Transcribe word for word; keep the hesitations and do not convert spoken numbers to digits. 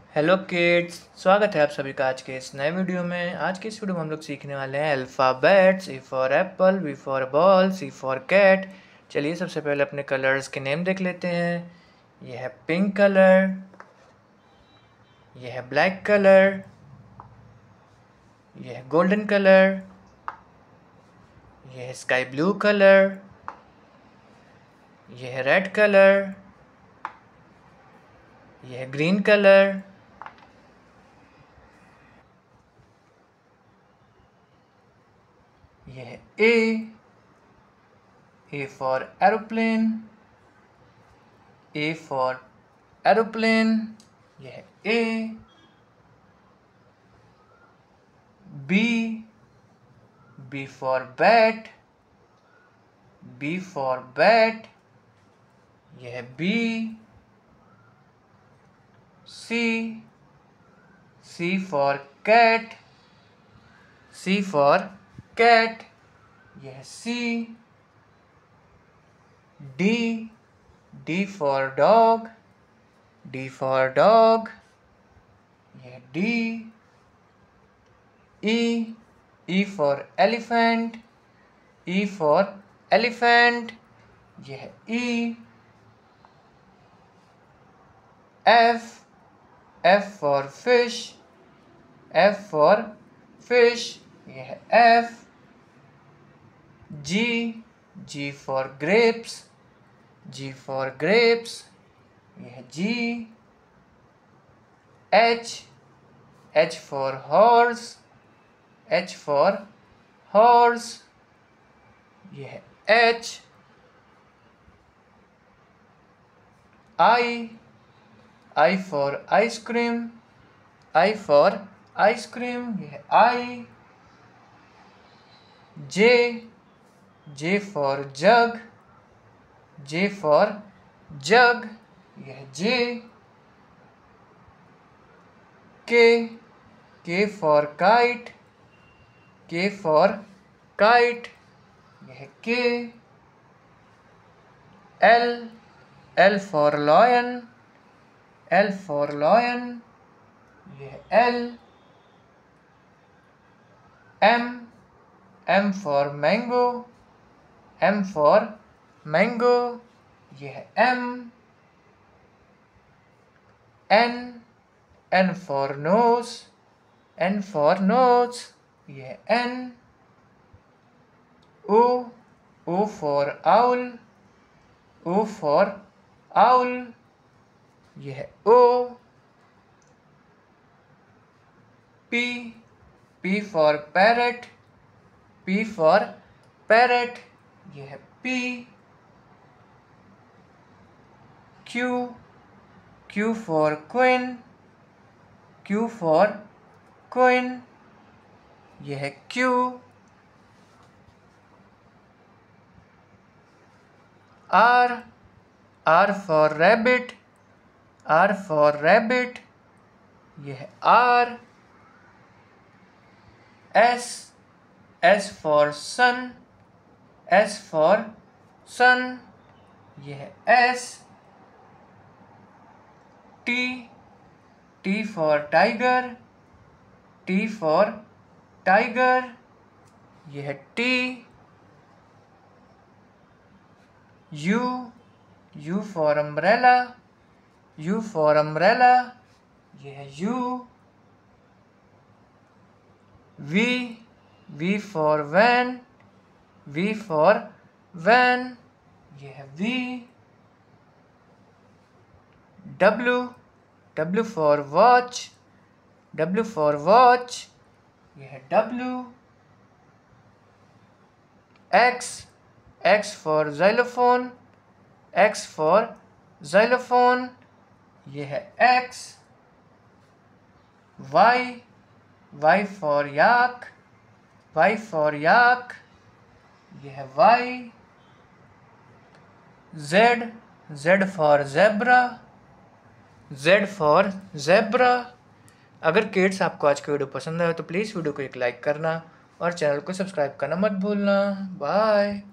Hello kids, स्वागत है आप सभी का आज के इस नए वीडियो में। आज के इस वीडियो में हम लोग सीखने वाले हैं alphabets. A for apple, B for ball, C for cat. चलिए सबसे पहले अपने कलर्स के नेम देख लेते हैं। यह है पिंक कलर, यह है ब्लैक कलर, यह है गोल्डन कलर, यह है स्काई ब्लू कलर, यह है रेड कलर, यह है ग्रीन कलर, यह है A A for aeroplane, A for aeroplane, यह है A. B B for bat, B for bat, यह है B. C C for cat, C for cat, यह है C. D D for dog, D for dog, यह है D. E E for elephant, E for elephant, यह है E. F F for fish, F for fish, यह है F. G G for grapes, G for grapes, यह है G. H H for horse, H for horse, यह है H. I I for ice cream, I for ice cream, यह है आई। जे J for jug, J for jug, यह है J. K K for kite, K for kite, यह है K. L L for lion, L for lion, यह है L. M M for mango, M for mango, यह है M. N N for nose, N for nose, यह है N. O O for owl, O for owl, यह है O. P P for parrot, P for parrot, यह है P. Q Q for queen, Q for queen, यह है Q. R R for rabbit, R for rabbit, यह है R. S S for sun, S for sun, यह है S. T T for tiger, T for tiger, यह है T. U U for umbrella, U for umbrella, यह है U. V V for van, V for van, यह है V. W W for watch, W for watch, यह है W. X X for xylophone, X for xylophone, यह है X. Y Y for yak, Y for yak, यह है Y. Z Z for zebra, Z for zebra. अगर kids आपको आज का वीडियो पसंद आया तो प्लीज़ वीडियो को एक लाइक करना और चैनल को सब्सक्राइब करना मत भूलना। बाय।